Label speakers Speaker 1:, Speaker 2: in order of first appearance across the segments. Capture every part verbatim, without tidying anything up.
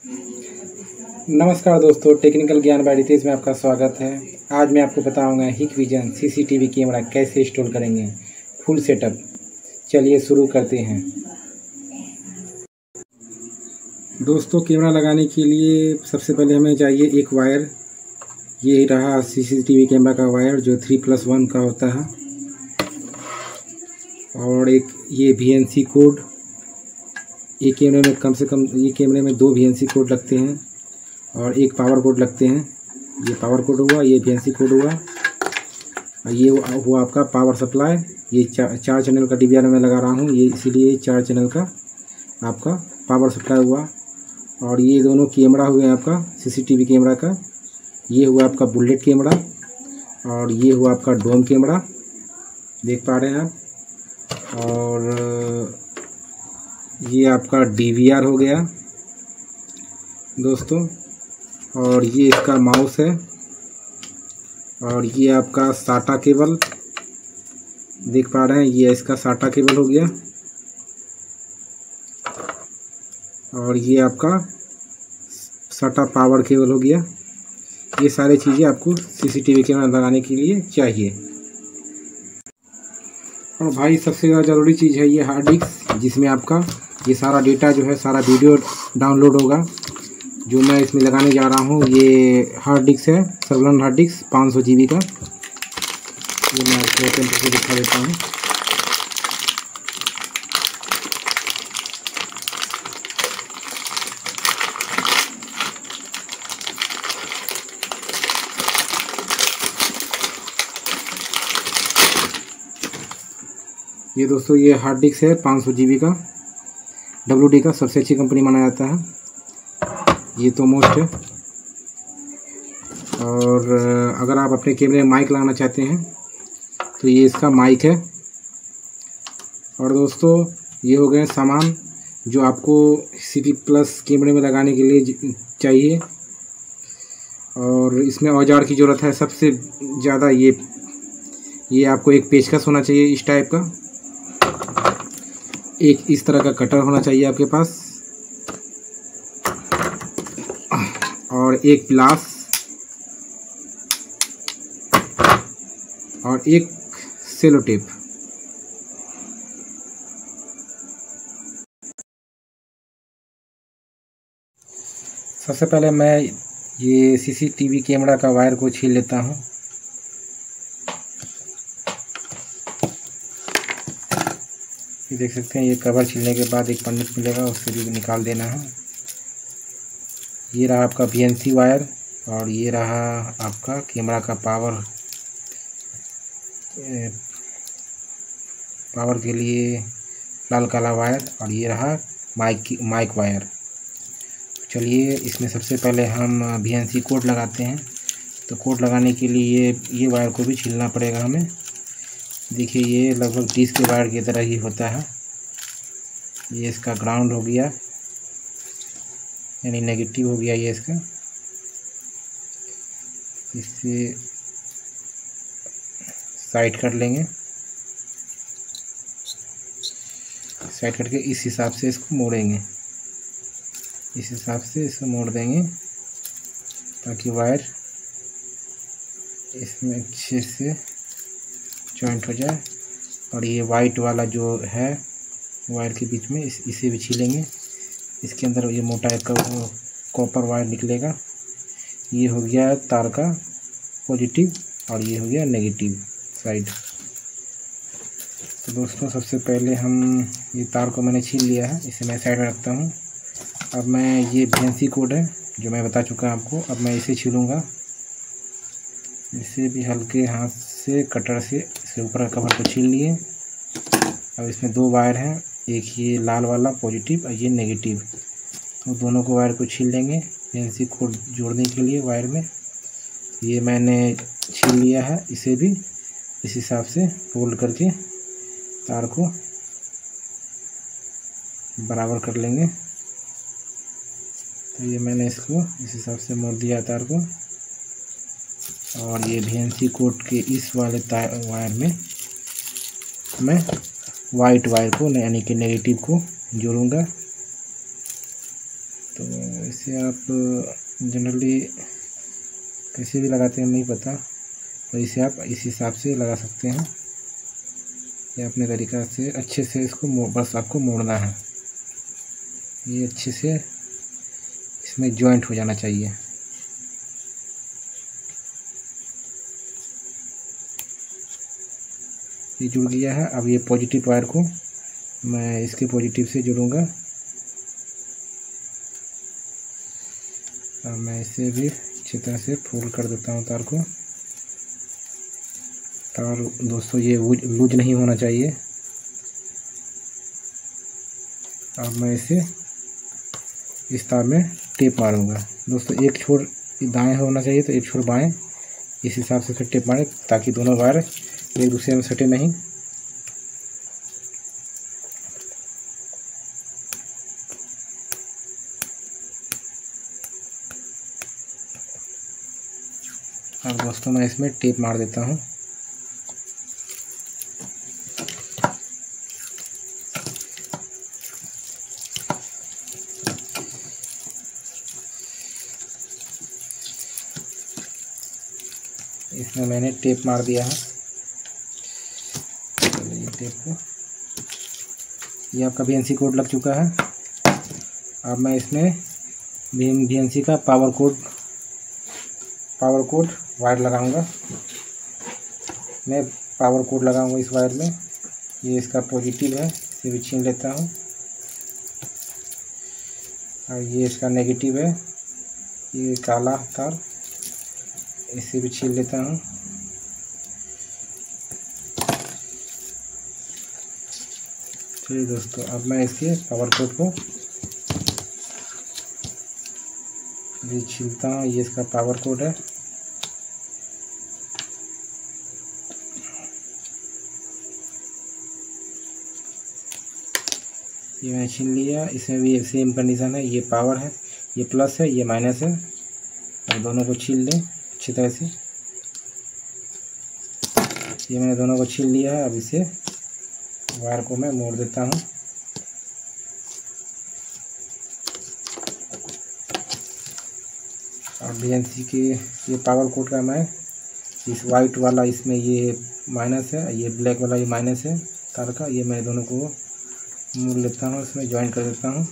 Speaker 1: नमस्कार दोस्तों, टेक्निकल ज्ञान बाय रितेश में आपका स्वागत है। आज मैं आपको बताऊंगा हिकविजन सीसीटीवी कैमरा कैसे इंस्टॉल करेंगे, फुल सेटअप। चलिए शुरू करते हैं। दोस्तों, कैमरा लगाने के लिए सबसे पहले हमें चाहिए एक वायर। ये रहा सीसीटीवी कैमरा का वायर जो थ्री प्लस वन का होता है, और एक ये वीएनसी कोड। ये कैमरे में कम से कम ये कैमरे में दो वीएनसी कोड लगते हैं और एक पावर कोड लगते हैं। ये पावर कोड हुआ, ये वीएनसी कोड हुआ, और ये हुआ आपका पावर सप्लाई। ये चार चार चैनल का डीवीआर में लगा रहा हूँ, ये इसीलिए चार चैनल का आपका पावर सप्लाई हुआ। और ये दोनों कैमरा हुए आपका सीसीटीवी कैमरा का। ये हुआ आपका बुलेट कैमरा और ये हुआ आपका डोम कैमरा, देख पा रहे हैं आप। और ये आपका डीवीआर हो गया दोस्तों, और ये इसका माउस है, और ये आपका साटा केबल देख पा रहे हैं, ये इसका साटा केबल हो गया। और ये आपका साटा पावर केबल हो गया। ये सारी चीज़ें आपको सीसीटीवी कैमरा लगाने के लिए चाहिए। और भाई सबसे ज़्यादा ज़रूरी चीज़ है ये हार्ड डिस्क, जिसमें आपका ये सारा डेटा जो है, सारा वीडियो डाउनलोड होगा। जो मैं इसमें लगाने जा रहा हूँ ये हार्ड डिस्क है, सर्वलन हार्ड डिस्क पाँच सौ जी बी का। ये मैं आपको ओपन करके दिखा देता हूँ। ये दोस्तों ये हार्ड डिस्क है पाँच सौ जी बी का, डब्ल्यू डी का सबसे अच्छी कंपनी माना जाता है, ये तो मोस्ट है। और अगर आप अपने कैमरे में माइक लगाना चाहते हैं तो ये इसका माइक है। और दोस्तों ये हो गए सामान जो आपको सीपी प्लस कैमरे में लगाने के लिए चाहिए। और इसमें औजार की ज़रूरत है सबसे ज़्यादा। ये ये आपको एक पेचकस होना चाहिए इस टाइप का, एक इस तरह का कटर होना चाहिए आपके पास, और एक प्लास, और एक सेलो टेप। सबसे पहले मैं ये सीसीटीवी कैमरा का वायर को छील लेता हूँ। ये देख सकते हैं, ये कवर छीलने के बाद एक पन्नी मिलेगा, उससे भी निकाल देना है। ये रहा आपका वीएनसी वायर, और ये रहा आपका कैमरा का पावर पावर के लिए लाल काला वायर, और ये रहा माइक की माइक वायर। चलिए इसमें सबसे पहले हम वीएनसी कोड लगाते हैं। तो कोड लगाने के लिए ये ये वायर को भी छीलना पड़ेगा हमें। देखिए ये लगभग तीस के वायर की तरह ही होता है। ये इसका ग्राउंड हो गया, यानी नेगेटिव हो गया ये इसका। इससे साइड कर लेंगे, साइड करके इस हिसाब से इसको मोड़ेंगे, इस हिसाब से इसको मोड़ देंगे ताकि वायर इसमें अच्छे से जॉइंट हो जाए। और ये वाइट वाला जो है वायर के बीच में इस इसे भी छीलेंगे। इसके अंदर ये मोटा एक कॉपर वायर निकलेगा। ये हो गया तार का पॉजिटिव और ये हो गया नेगेटिव साइड। तो दोस्तों सबसे पहले हम ये तार को मैंने छील लिया है, इसे मैं साइड में रखता हूँ। अब मैं ये वीएनसी कोड है जो मैं बता चुका आपको, अब मैं इसे छीलूँगा। इसे भी हल्के हाथ से कटर से इसके ऊपर का कवर को छील लिए। अब इसमें दो वायर हैं, एक ये लाल वाला पॉजिटिव और ये नेगेटिव। तो दोनों को वायर को छील लेंगे वीएनसी कोड जोड़ने के लिए वायर में। ये मैंने छील लिया है, इसे भी इस हिसाब से फोल्ड करके तार को बराबर कर लेंगे। तो ये मैंने इसको इस हिसाब से मोड़ दिया तार को। और ये वीएनसी कोड के इस वाले तार वायर में मैं वाइट वायर को यानी कि नेगेटिव को जोड़ूंगा। तो इसे आप जनरली कैसे भी लगाते हैं नहीं पता, तो इसे आप इस हिसाब से लगा सकते हैं। ये अपने तरीक़ा से अच्छे से इसको बस आपको मोड़ना है। ये अच्छे से इसमें जॉइंट हो जाना चाहिए। ये जुड़ गया है। अब ये पॉजिटिव वायर को मैं इसके पॉजिटिव से जोड़ूंगा। अब मैं इसे भी अच्छी तरह से फोल्ड कर देता हूँ तार को। तार दोस्तों ये लूज नहीं होना चाहिए। अब मैं इसे इस तार में टेप मारूंगा। दोस्तों एक छोर दाएं होना चाहिए तो एक छोर बाएं, इस हिसाब से फिर टेप मारें ताकि दोनों वायर एक दूसरे में सटे नहीं। अब दोस्तों मैं इसमें टेप मार देता हूँ। इसमें मैंने टेप मार दिया है। ये टेप को, ये आपका वी एन सी कोड लग चुका है। अब मैं इसमें वी एन सी का power cord power cord wire लगाऊंगा। मैं पावर कोड लगाऊंगा इस वायर में। ये इसका पॉजिटिव है, इसे भी छीन लेता हूँ। और ये इसका नेगेटिव है, ये काला तार, इसे भी छीन लेता हूँ। चलिए दोस्तों, अब मैं इसके पावर कोड को भी छीलता हूँ। ये इसका पावर कोड है। ये मैंने छीन लिया। इसमें भी सेम कंडीशन है, ये पावर है, ये प्लस है, ये माइनस है। और दोनों को छील लें अच्छी तरह से। ये मैंने दोनों को छील लिया है। अब इसे वायर को मैं मोड़ देता हूँ। और वी एन सी के ये पावर कोड का मैं इस वाइट वाला, इसमें ये माइनस है, ये ब्लैक वाला ये माइनस है तार का। ये मैं दोनों को मोड़ लेता हूँ, इसमें ज्वाइन कर देता हूँ।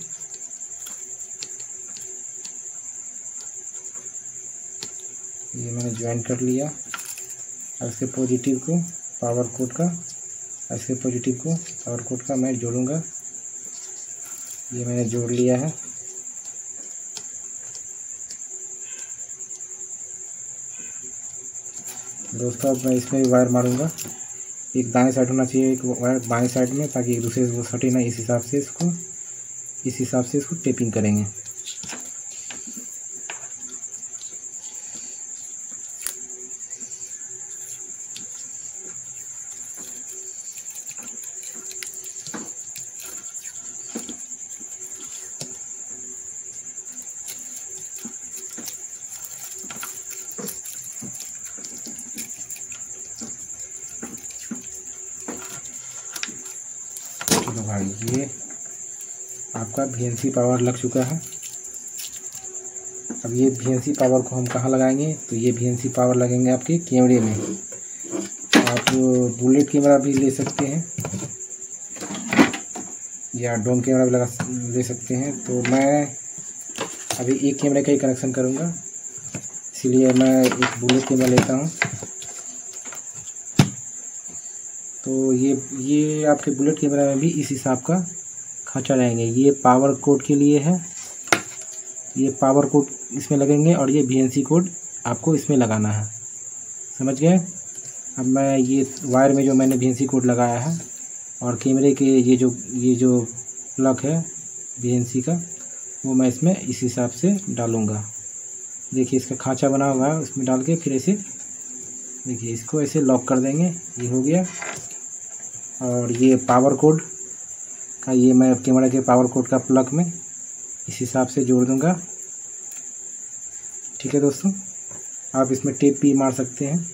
Speaker 1: ये मैंने ज्वाइन कर लिया। और इसके पॉजिटिव को पावर कोड का, इसके पॉजिटिव को पावर कोड का मैं जोड़ूंगा। ये मैंने जोड़ लिया है। दोस्तों अब मैं इसमें वायर मारूंगा। एक दाएं साइड होना चाहिए, एक वायर बाएं साइड में, ताकि एक दूसरे से वो सटे ना। इस हिसाब से इसको इस हिसाब से इसको टेपिंग करेंगे। तो भाई ये आपका वी एन सी पावर लग चुका है। अब ये वी एन सी पावर को हम कहाँ लगाएंगे, तो ये वी एन सी पावर लगेंगे आपके कैमरे में। आप बुलेट कैमरा भी ले सकते हैं या डोम कैमरा भी लगा ले सकते हैं। तो मैं अभी एक कैमरे का ही कनेक्शन करूँगा, इसीलिए मैं एक बुलेट कैमरा लेता हूँ। तो ये ये आपके बुलेट कैमरा में भी इस हिसाब का खांचा रहेंगे। ये पावर कोड के लिए है, ये पावर कोड इसमें लगेंगे, और ये वी एन सी कोड आपको इसमें लगाना है। समझ गए। अब मैं ये वायर में जो मैंने वी एन सी कोड लगाया है और कैमरे के ये जो ये जो प्लग है वी एन सी का, वो मैं इसमें इस हिसाब से डालूँगा। देखिए इसका खांचा बना हुआ है, उसमें डाल के फिर ऐसे देखिए इसको ऐसे लॉक कर देंगे। ये हो गया। और ये पावर कोड का, ये मैं कैमरा के पावर कोड का प्लग में इस हिसाब से जोड़ दूंगा। ठीक है दोस्तों, आप इसमें टेप भी मार सकते हैं।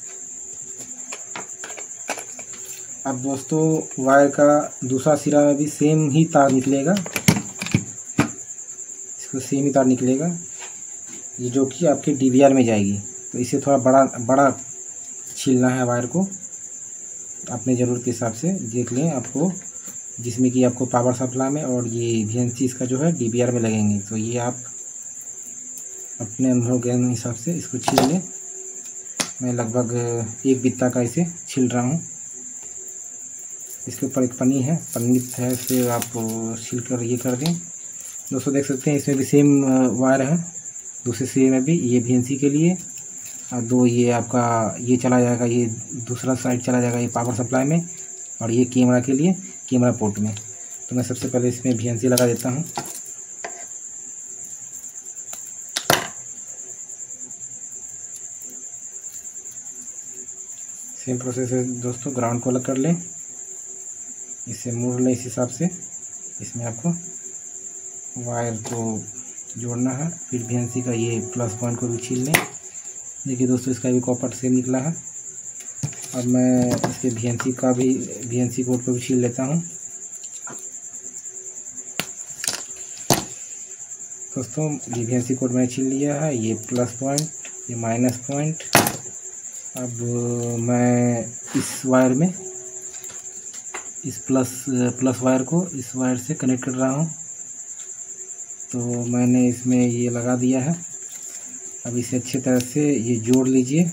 Speaker 1: अब दोस्तों वायर का दूसरा सिरा में भी सेम ही तार निकलेगा। इसको सेम ही तार निकलेगा, ये जो कि आपके डी वी आर में जाएगी। तो इसे थोड़ा बड़ा बड़ा छीलना है वायर को, अपने ज़रूरत के हिसाब से देख लें आपको, जिसमें कि आपको पावर सप्लाई में और ये वी एन सी इसका जो है डी वी आर में लगेंगे। तो ये आप अपने अनुभव ज्ञान हिसाब से इसको छील लें। मैं लगभग एक बित्ता का इसे छील रहा हूँ। इसके ऊपर एक पन्नी है, पन्नी है इसे आप छील कर ये कर दें। दोस्तों देख सकते हैं इसमें भी सेम वायर है, दूसरे सिरे में भी, ये वी एन सी के लिए और दो ये आपका ये चला जाएगा, ये दूसरा साइड चला जाएगा ये पावर सप्लाई में, और ये कैमरा के लिए कैमरा पोर्ट में। तो मैं सबसे पहले इसमें वी एन सी लगा देता हूँ। सेम प्रोसेस है दोस्तों, ग्राउंड को अलग कर लें, इसे मोड़ लें इस हिसाब से। इसमें आपको वायर को जोड़ना है, फिर वी एन सी का ये प्लस पॉइंट को भी छील लें। देखिए दोस्तों इसका भी कॉपर सेम निकला है। अब मैं इसके वी एन सी का भी वी एन सी कोड को भी छील लेता हूँ। दोस्तों ये वी एन सी कोड मैंने छील लिया है, ये प्लस पॉइंट, ये माइनस पॉइंट। अब मैं इस वायर में इस प्लस प्लस वायर को इस वायर से कनेक्ट कर रहा हूँ। तो मैंने इसमें ये लगा दिया है। अब इसे अच्छी तरह से ये जोड़ लीजिए,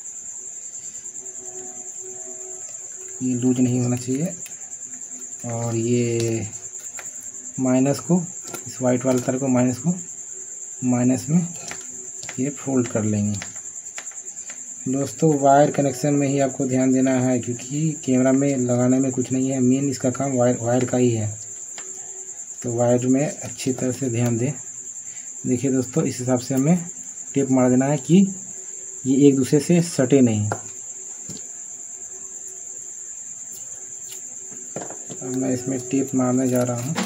Speaker 1: ये लूज नहीं होना चाहिए। और ये माइनस को, इस वाइट वाले तार को माइनस को माइनस में ये फोल्ड कर लेंगे। दोस्तों वायर कनेक्शन में ही आपको ध्यान देना है, क्योंकि कैमरा में लगाने में कुछ नहीं है, मेन इसका काम वायर वायर का ही है। तो वायर में अच्छी तरह से ध्यान दें। देखिए दोस्तों इस हिसाब से हमें टेप मार देना है कि ये एक दूसरे से सटे नहीं। अब मैं इसमें टेप मारने जा रहा हूँ।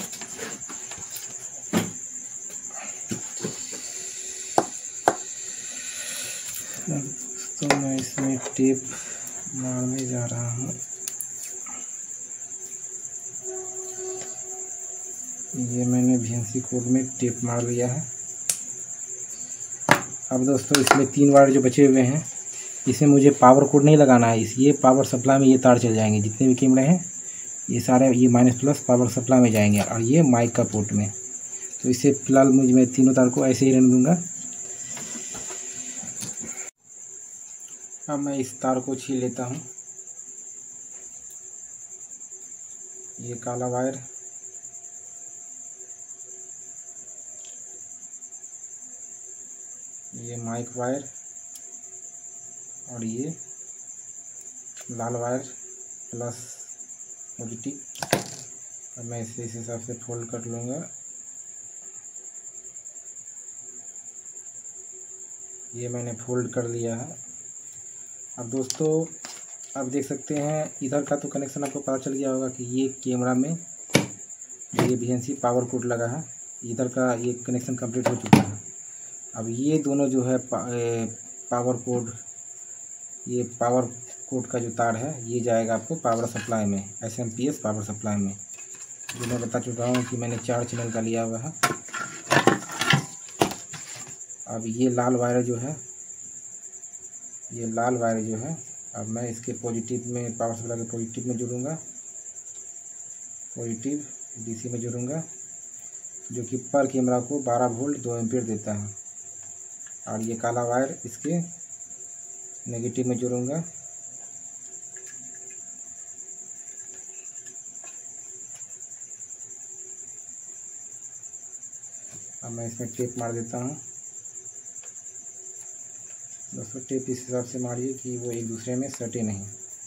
Speaker 1: तो मैं इसमें टेप मारने जा रहा हूँ। ये मैंने वी एन सी कोड में टेप मार लिया है। अब दोस्तों इसमें तीन वायर जो बचे हुए हैं, इसमें मुझे पावर कोड नहीं लगाना है। इस ये पावर सप्लाई में ये तार चल जाएंगे, जितने भी कैमरे हैं ये सारे ये माइनस प्लस पावर सप्लाई में जाएंगे, और ये माइक का पोर्ट में। तो इसे फिलहाल मुझे मैं तीनों तार को ऐसे ही रहने दूँगा। अब मैं इस तार को छील लेता हूँ। ये काला वायर, ये माइक वायर, और ये लाल वायर प्लस पॉजिटिव। अब मैं इसे इस हिसाब से फोल्ड कर लूँगा। ये मैंने फोल्ड कर लिया है। अब दोस्तों आप देख सकते हैं इधर का तो कनेक्शन आपको पता चल गया होगा कि ये कैमरा में ये V N C power cord लगा है, इधर का ये कनेक्शन कंप्लीट हो चुका है। अब ये दोनों जो है पा, ए, पावर कोड, ये पावर कोड का जो तार है ये जाएगा आपको पावर सप्लाई में, S M P S power supply में, जो मैं बता चुका हूँ कि मैंने चार चैनल का लिया हुआ है। अब ये लाल वायर जो है, ये लाल वायर जो है, अब मैं इसके पॉजिटिव में पावर सप्लाई के पॉजिटिव में जोड़ूंगा, पॉजिटिव डीसी में जोड़ूंगा, जो कि पर कैमरा को बारह वोल्ट दो एम्पीयर देता है। और ये काला वायर इसके नेगेटिव में जोड़ूंगा। अब मैं इसमें टेप मार देता हूँ। दोस्तों टेप इस हिसाब से मारिए कि वो एक दूसरे में सटे नहीं।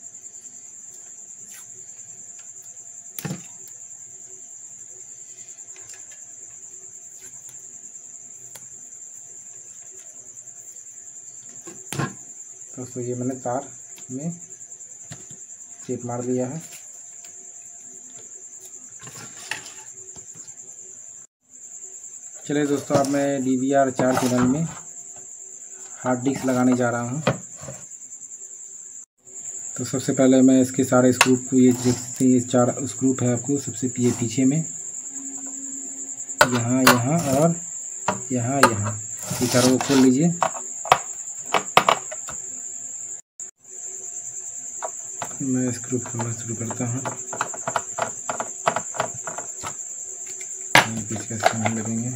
Speaker 1: दोस्तों ये मैंने तार में टेप मार दिया है। चलिए दोस्तों अब मैं डी वी आर चार चैनल में हार्ड डिस्क लगाने जा रहा हूँ। तो सबसे पहले मैं इसके सारे स्क्रू को, ये देखते हैं ये चार स्क्रू है आपको सबसे ये पीछे में, यहाँ यहाँ और यहाँ यहाँ ये चारों को खोल लीजिए। मैं स्क्रू खोलना शुरू करता हूँ। पीछे से लगेंगे।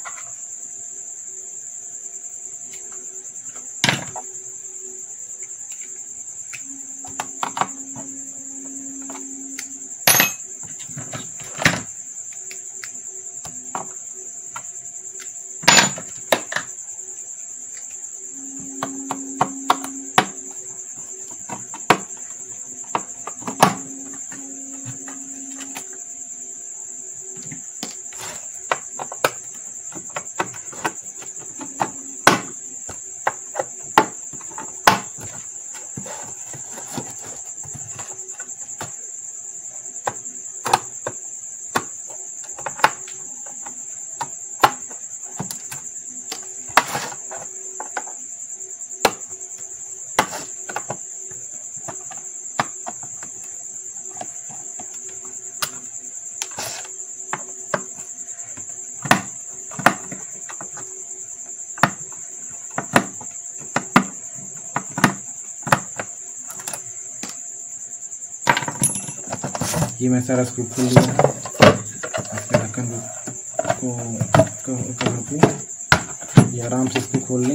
Speaker 1: ये मैं सारा स्क्रू खोल लिया है। इसके ढक्कन को कवर पे ये आराम से इसको खोल लें।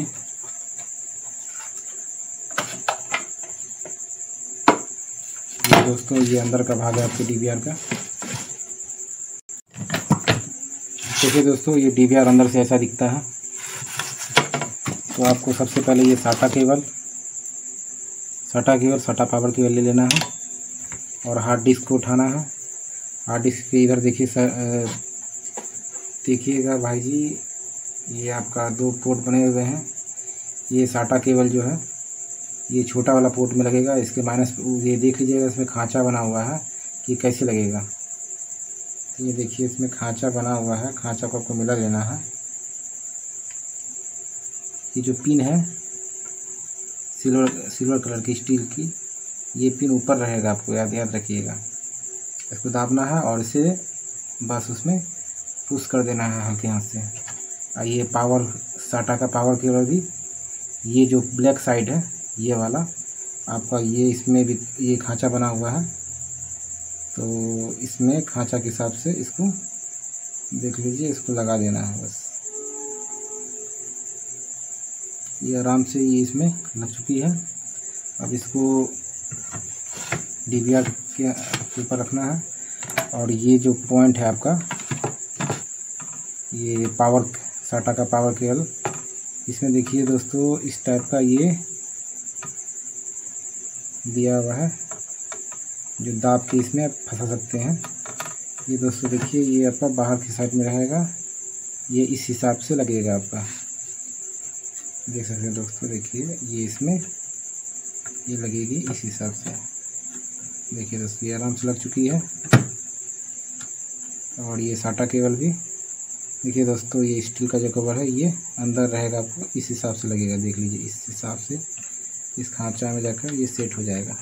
Speaker 1: ये दोस्तों ये अंदर का भाग है आपके डी वी आर का। देखिए दोस्तों ये डी वी आर अंदर से ऐसा दिखता है। तो आपको सबसे पहले ये साटा केबल साटा केबल साटा पावर केबल ले लेना है और हार्ड डिस्क को उठाना है। हार्ड डिस्क के इधर देखिए सर, देखिएगा भाई जी, ये आपका दो पोर्ट बने हुए हैं। ये साटा केबल जो है ये छोटा वाला पोर्ट में लगेगा। इसके माइनस ये देख लीजिएगा, इसमें खांचा बना हुआ है कि कैसे लगेगा। तो ये देखिए इसमें खांचा बना हुआ है, खांचा को आपको मिला लेना है। ये जो पिन है सिल्वर सिल्वर कलर की स्टील की, ये पिन ऊपर रहेगा, आपको याद याद रखिएगा। इसको दाबना है और इसे बस उसमें पुश कर देना है हल्के हाथ से। और ये पावर साटा का पावर केबल भी, ये जो ब्लैक साइड है ये वाला आपका, ये इसमें भी ये खांचा बना हुआ है। तो इसमें खांचा के हिसाब से इसको देख लीजिए, इसको लगा देना है बस। ये आराम से ये इसमें लग चुकी है। अब इसको डी वी आर के ऊपर रखना है और ये जो पॉइंट है आपका, ये पावर साटा का पावर केबल, इसमें देखिए दोस्तों इस टाइप का ये दिया हुआ है जो दाब के इसमें आप फंसा सकते हैं। ये दोस्तों देखिए ये आपका बाहर की साइड में रहेगा, ये इस हिसाब से लगेगा आपका। देख सकते हैं दोस्तों, देखिए ये इसमें ये लगेगी इस हिसाब से। देखिए दोस्तों ये आराम से लग चुकी है। और ये साटा केबल भी देखिए दोस्तों, ये स्टील का जो कवर है ये अंदर रहेगा, आपको इस हिसाब से लगेगा। देख लीजिए इस हिसाब से इस खांचा में जाकर ये सेट हो जाएगा।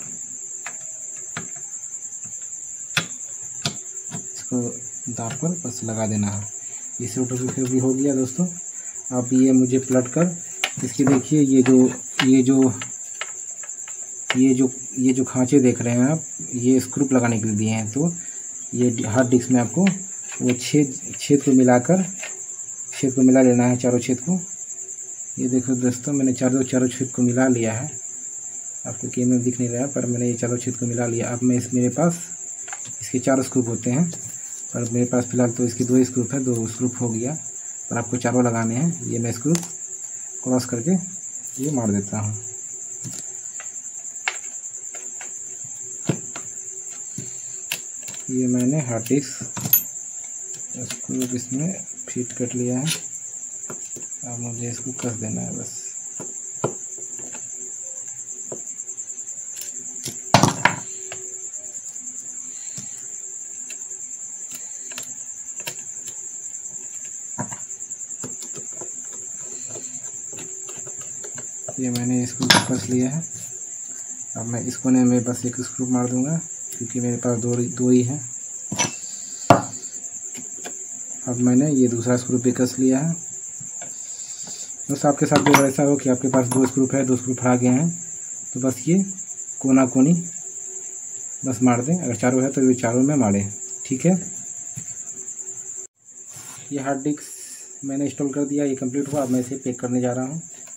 Speaker 1: इसको दाब कर बस लगा देना है। ये सेट भी हो गया दोस्तों। अब ये मुझे पलट कर इसकी देखिए ये जो ये जो ये जो ये जो खांचे देख रहे हैं आप, ये स्क्रू लगाने के लिए दिए हैं। तो ये हार्ड डिस्क में आपको वो छेद छेद को मिलाकर छेद को मिला लेना है, चारों छेद को। ये देखो दोस्तों मैंने चारों चारों छेद को मिला लिया है। आपको कैमरे में दिख नहीं रहा है पर मैंने ये चारों छेद को मिला लिया। अब मैं इस मेरे पास इसके चार स्क्रू होते हैं, पर मेरे पास फ़िलहाल तो इसकी दो स्क्रू है, दो स्क्रू हो गया। पर आपको चारों लगाने हैं। ये मैं स्क्रू क्रॉस करके ये मार देता हूँ। ये मैंने हार्ड डिस्क स्क्रू इसमें फिट कर लिया है। अब मुझे इसको कस देना है बस। ये मैंने इसको कस लिया है। अब मैं इस कोने में बस एक स्क्रू मार दूंगा क्योंकि मेरे पास दो दो ही है। अब मैंने ये दूसरा स्क्रू भी कस लिया है। बस आपके साथ जो ऐसा हो कि आपके पास दो स्क्रू है, दो स्क्रू आ गए हैं, तो बस ये कोना कोनी बस मार दें। अगर चारों है तो ये चारों में मारें, ठीक है। ये हार्ड डिस्क मैंने इंस्टॉल कर दिया, ये कंप्लीट हुआ। अब मैं इसे पैक करने जा रहा हूँ।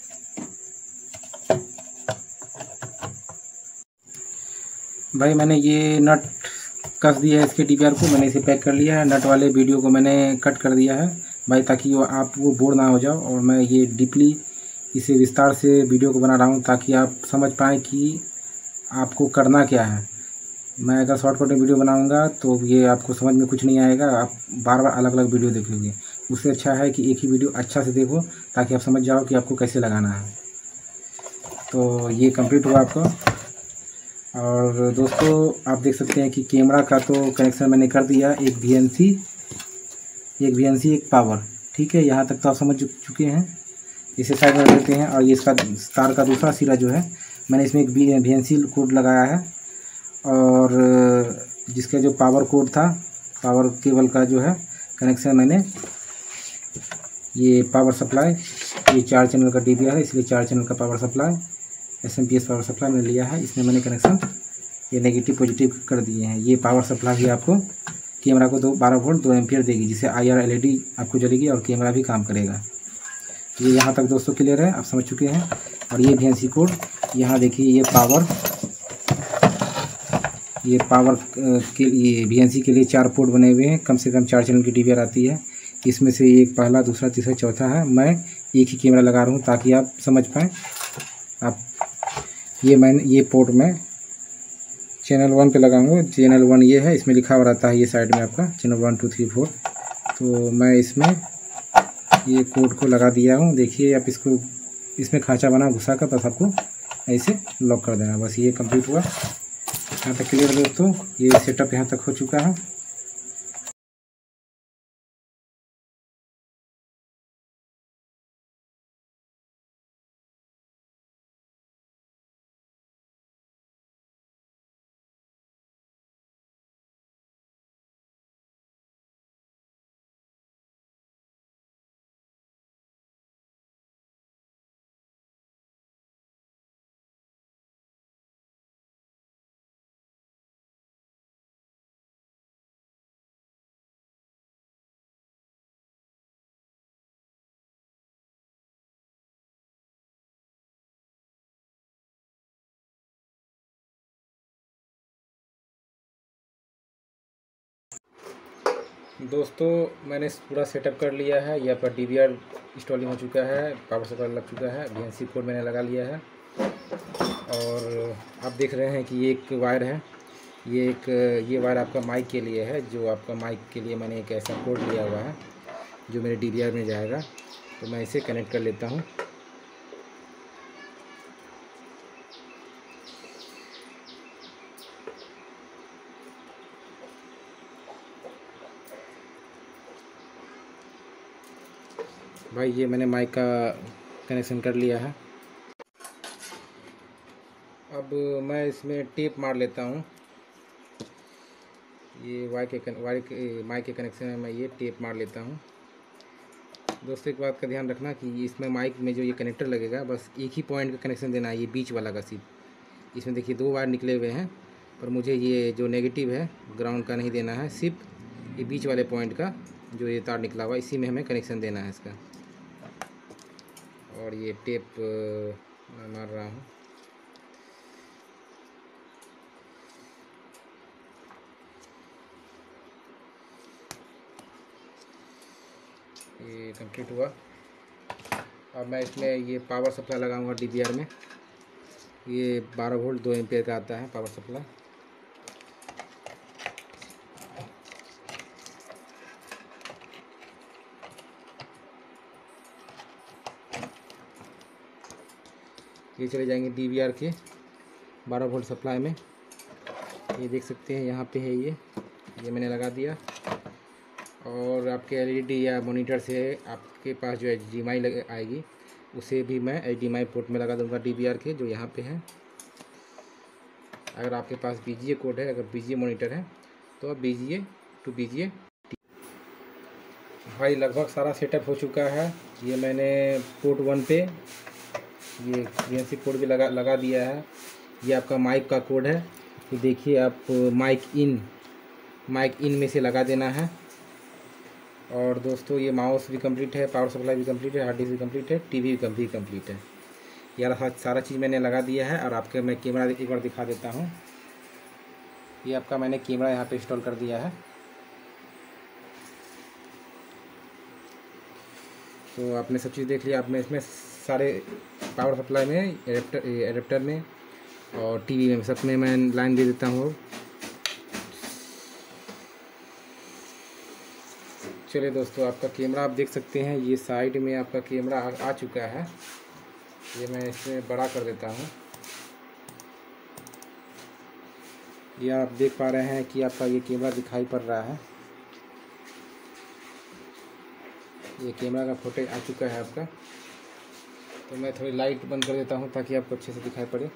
Speaker 1: भाई मैंने ये नट कस दिया है इसके डी बी आर को, मैंने इसे पैक कर लिया है। नट वाले वीडियो को मैंने कट कर दिया है भाई, ताकि वो आप वो बोर ना हो जाओ। और मैं ये डीपली इसे विस्तार से वीडियो को बना रहा हूँ ताकि आप समझ पाएँ कि आपको करना क्या है। मैं अगर शॉर्टकट में वीडियो बनाऊंगा तो ये आपको समझ में कुछ नहीं आएगा, आप बार बार अलग अलग वीडियो देखोगे। उससे अच्छा है कि एक ही वीडियो अच्छा से देखो ताकि आप समझ जाओ कि आपको कैसे लगाना है। तो ये कंप्लीट हुआ आपका। और दोस्तों आप देख सकते हैं कि कैमरा का तो कनेक्शन मैंने कर दिया, एक वी एन सी एक वी एन सी एक पावर, ठीक है। यहाँ तक तो आप समझ चुके हैं। इसे साइड में देते हैं। और ये इसका तार का दूसरा सिरा जो है, मैंने इसमें एक वी एन सी कोड लगाया है। और जिसका जो पावर कोड था, पावर केबल का जो है कनेक्शन, मैंने ये पावर सप्लाई, ये चार चैनल का डी बी आर है, इसलिए चार चैनल का power supply, S M P S power supply मैंने लिया है। इसमें मैंने कनेक्शन ये नेगेटिव पॉजिटिव कर दिए हैं। ये पावर सप्लाई भी आपको कैमरा को दो बारह वोल्ट दो एम्पियर देगी, जिससे I R L E D आपको जलेगी और कैमरा भी काम करेगा। ये यहाँ तक दोस्तों क्लियर है, आप समझ चुके हैं। और ये वी एन सी कोड, यहाँ देखिए ये पावर ये पावर के ये वी एन सी के लिए चार पोर्ट बने हुए हैं। कम से कम चार चैनल की डी बी आर आती है। इसमें से एक पहला, दूसरा, तीसरा, चौथा है। मैं एक ही कैमरा लगा रहा हूँ ताकि आप समझ पाएँ। आप ये मैंने ये पोर्ट में चैनल वन पे लगाऊंगा। चैनल वन ये है, इसमें लिखा हुआ रहता है ये साइड में आपका channel one two three four. तो मैं इसमें ये कोड को लगा दिया हूँ। देखिए आप इसको इसमें खांचा बना घुसा कर बस आपको ऐसे लॉक कर देना। बस ये कंप्लीट हुआ। यहाँ तक क्लियर दोस्तों, ये सेटअप यहाँ तक हो चुका है। दोस्तों मैंने पूरा सेटअप कर लिया है। ये आपका डी बी आर इंस्टॉलिंग हो चुका है, पावर सप्लाई लग चुका है, वी एन सी कोड मैंने लगा लिया है। और आप देख रहे हैं कि ये एक वायर है, ये एक ये वायर आपका माइक के लिए है। जो आपका माइक के लिए मैंने एक ऐसा कोड लिया हुआ है जो मेरे डी बी आर में जाएगा। तो मैं इसे कनेक्ट कर लेता हूँ। भाई ये मैंने माइक का कनेक्शन कर लिया है। अब मैं इसमें टेप मार लेता हूँ। ये वायर के वायर के माइक के कनेक्शन में मैं ये टेप मार लेता हूँ। दोस्तों एक बात का ध्यान रखना कि इसमें माइक में जो ये कनेक्टर लगेगा, बस एक ही पॉइंट का कनेक्शन देना है, ये बीच वाला का सिर्फ। इसमें देखिए दो वायर निकले हुए हैं, पर मुझे ये जो नेगेटिव है ग्राउंड का नहीं देना है, सिर्फ ये बीच वाले पॉइंट का जो ये तार निकला हुआ, इसी में हमें कनेक्शन देना है इसका। और ये टेप मैं मार रहा हूँ। ये कंप्लीट हुआ। अब मैं इसमें ये पावर सप्लाई लगाऊंगा डी बी आर में। ये बारह वोल्ट दो एम्पियर का आता है पावर सप्लाई। ये चले जाएंगे डी बी आर के बारह वोल्ट सप्लाई में। ये देख सकते हैं यहाँ पे है, ये ये मैंने लगा दिया। और आपके एल ई डी या मॉनिटर से आपके पास जो एच डी एम आई लग आएगी, उसे भी मैं H D M I port में लगा दूंगा डी बी आर के, जो यहाँ पे है। अगर आपके पास बी जी ए कोड है, अगर बी जी ए मॉनिटर है, तो आप V G A to V G A. भाई लगभग सारा सेटअप हो चुका है। ये मैंने पोर्ट वन पे ये वी एन सी कोड भी लगा लगा दिया है। ये आपका माइक का कोड है। ये देखिए, आप माइक इन माइक इन में से लगा देना है। और दोस्तों ये माउस भी कंप्लीट है, पावर सप्लाई भी कंप्लीट है, हार्ड डिस्क भी कंप्लीट है, टीवी भी कंप्लीट है। यार सारा चीज़ मैंने लगा दिया है। और आपके मैं कैमरा एक बार दिखा देता हूँ। ये आपका मैंने कैमरा यहाँ पे इंस्टॉल कर दिया है। तो आपने सब चीज़ देख लिया। आपने इसमें सारे पावर सप्लाई में, एडेप्टर एडेप्टर में और टीवी में सब में मैं लाइन दे देता हूँ। चलिए दोस्तों, आपका कैमरा आप देख सकते हैं। ये साइड में आपका कैमरा आ, आ चुका है। ये मैं इसमें बड़ा कर देता हूँ। ये आप देख पा रहे हैं कि आपका ये कैमरा दिखाई पड़ रहा है। ये कैमरा का फोटो आ चुका है आपका। तो मैं थोड़ी लाइट बंद कर देता हूँ ताकि आपको अच्छे से दिखाई पड़े।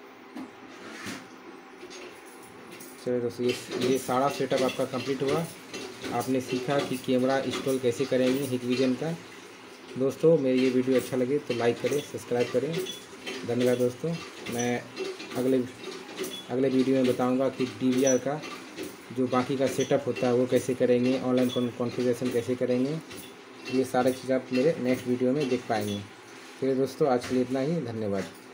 Speaker 1: चलिए दोस्तों, ये ये सारा सेटअप आपका कंप्लीट हुआ। आपने सीखा कि कैमरा इंस्टॉल कैसे करेंगे हिकविजन का। दोस्तों मेरी ये वीडियो अच्छा लगे तो लाइक करें, सब्सक्राइब करें। धन्यवाद दोस्तों। मैं अगले अगले वीडियो में बताऊंगा कि डी वी आर का जो बाकी का सेटअप होता है वो कैसे करेंगे, ऑनलाइन कॉन्फ़िगरेशन कैसे करेंगे। ये सारी चीज़ आप मेरे नेक्स्ट वीडियो में देख पाएंगे। चलिए दोस्तों, आज के लिए इतना ही। धन्यवाद।